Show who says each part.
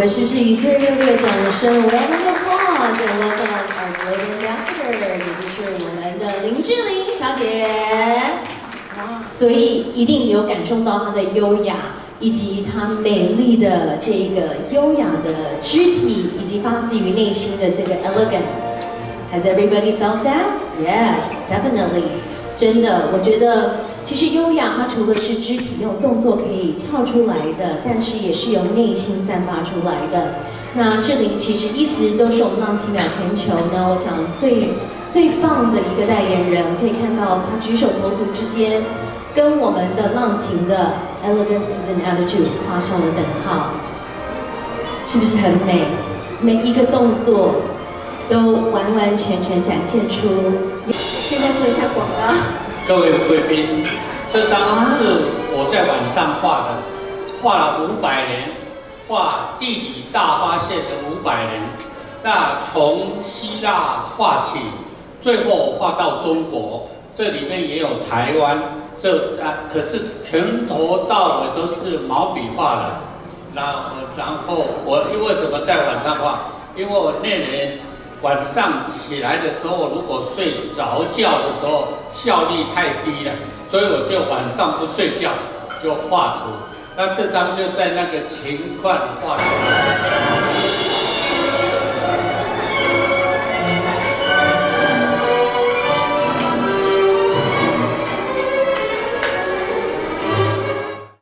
Speaker 1: 们是不是以最热烈的掌声 ，round of applause welcome our global ambassador， 也就是我们的林志玲小姐。所以一定有感受到她的优雅，以及她美丽的这个优雅的肢体，以及发自于内心的这个 elegance。Has everybody felt that? Yes, definitely. 真的，我觉得其实优雅它除了是肢体用动作可以跳出来的，但是也是由内心散发出来的。那志玲其实一直都是我们浪奇秒全球呢，我想最棒的一个代言人，可以看到她举手投足之间，跟我们的浪琴的 elegance and attitude 画上了等号，是不是很美？每一个动作都完完全全展现出。
Speaker 2: 现在做一下广告。
Speaker 3: 各位贵宾，这张是我在晚上画的，画了500年，画地理大发现的500年。那从希腊画起，最后画到中国，这里面也有台湾。可是从头到尾都是毛笔画的。然后我为什么在晚上画？因为我那年晚上起来的时候，如果睡着觉的时候效率太低了，所以我就晚上不睡觉就画图。那这张就在那个情况画出来。